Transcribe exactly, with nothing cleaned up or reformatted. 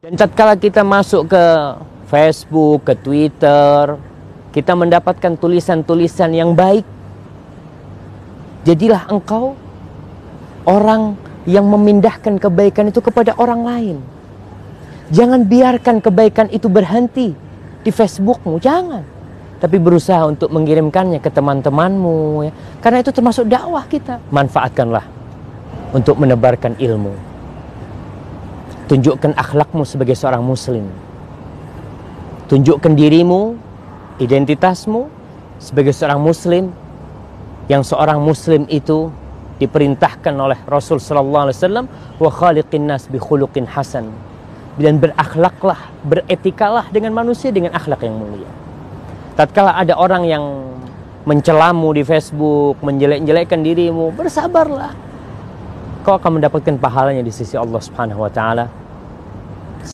Dan tatkala kita masuk ke Facebook, ke Twitter, kita mendapatkan tulisan-tulisan yang baik, jadilah engkau orang yang memindahkan kebaikan itu kepada orang lain. Jangan biarkan kebaikan itu berhenti di Facebookmu, jangan. Tapi berusaha untuk mengirimkannya ke teman-temanmu, ya. Karena itu termasuk dakwah kita. Manfaatkanlah untuk menebarkan ilmu. Tunjukkan akhlakmu sebagai seorang muslim. Tunjukkan dirimu, identitasmu sebagai seorang muslim, yang seorang muslim itu diperintahkan oleh Rasul sallallahu alaihi wasallam, wa khaliqin nas bi khuluqin hasan. Dan berakhlaklah, beretikalah dengan manusia dengan akhlak yang mulia. Tatkala ada orang yang mencelamu di Facebook, menjelek-jelekkan dirimu, bersabarlah. Kau akan mendapatkan pahalanya di sisi Allah Subhanahu wa taala.